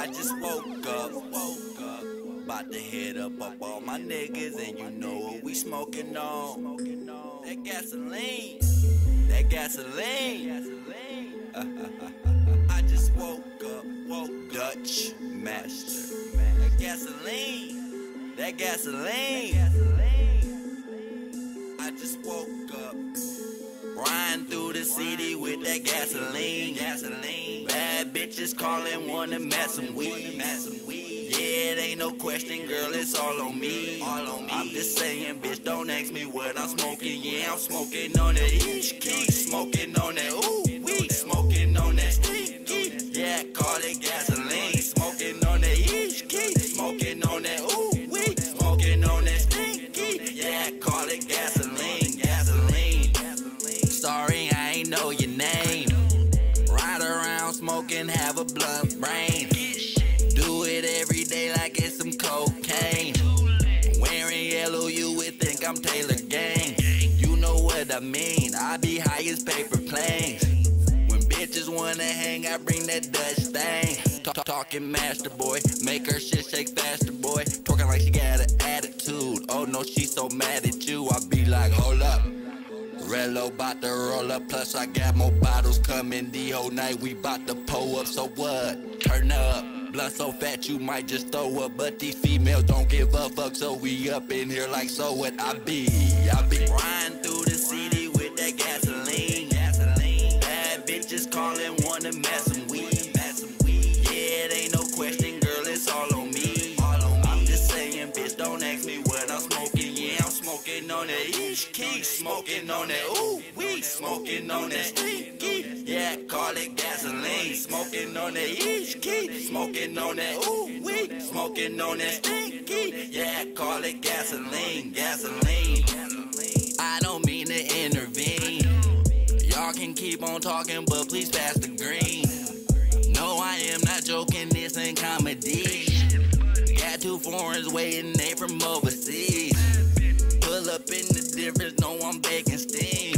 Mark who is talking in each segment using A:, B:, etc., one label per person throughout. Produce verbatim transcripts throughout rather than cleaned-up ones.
A: I just woke up, woke up, about to head up up all my niggas, and you know what we smoking on. That gasoline, that gasoline. I just woke up, woke Dutch Master. That gasoline, that gasoline. I just woke up, riding through the city with that gasoline, gasoline. Bad bitches calling, wanna mess some weed, mess some weed. Yeah, it ain't no question, girl, it's all on me, all on me. I'm just saying, bitch, don't ask me what I'm smoking. Yeah, I'm smoking on that each key, smoking on that ooh wee, smoking on that stinky. Yeah, call it gasoline, smoking on that each key, smoking on that ooh wee, smoking on that stinky. Yeah, call it gasoline, gasoline. Sorry, I ain't know your name. Ride around smoking, have a blunt brain. Do it every day like it's some cocaine. Wearing yellow, you would think I'm Taylor Gang. You know what I mean, I be high as paper planes. When bitches wanna hang, I bring that Dutch thing. Talk Talking master boy, make her shit shake faster boy. Talking like she got an attitude, oh no, she so mad at you. I be like, hold up, Rello bout to roll up, plus I got more bottles coming. The whole night we bout to pull up, so what? Turn up. Blunt so fat you might just throw up, but these females don't give a fuck, so we up in here like so what? I be, I be riding through the city with that gasoline, gasoline. Bad bitches calling, wanna mess some weed, mess some weed. Yeah, it ain't no question, girl, it's all on me, all on me. I'm just saying, bitch, don't ask me what I'm smoking. Yeah, I'm smoking on that each key, smoking on that ooh wee, smoking on that stinky. Yeah, call it gasoline, smoking on that each key, smoking on that ooh wee, smoking on that stinky. Yeah, call it gasoline, gasoline. I don't mean to intervene. Y'all can keep on talking, but please pass the green. No, I am not joking, this ain't comedy. Got two foreigners waiting, they from overseas. Pull up in the difference, no, I'm baking steam.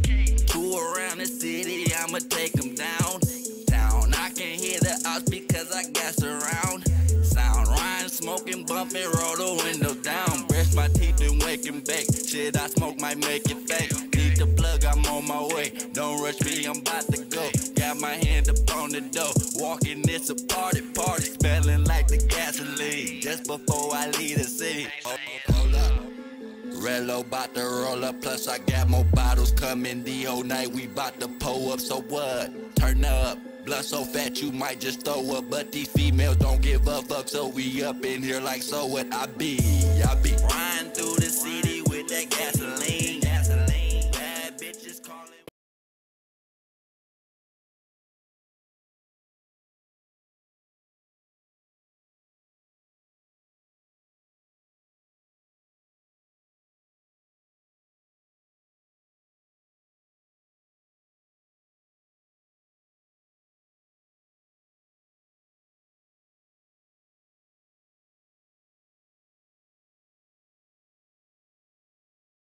A: Tour around the city, I'ma take them down. Down, I can hear the odds because I got surround sound. Ryan smoking, bumping, roll the window down. Brush my teeth and wake and bake. Shit I smoke might make it fake. Need the plug, I'm on my way. Don't rush me, I'm about to go. Got my hand up on the door. Walking, it's a party, party. Smelling like the gasoline. Just before I leave the city. Oh, hold up. Rello bout to roll up, plus I got more bottles coming. The whole night we bout to pull up, so what? Turn up. Blunt so fat you might just throw up, but these females don't give a fuck, so we up in here like so what? I be, I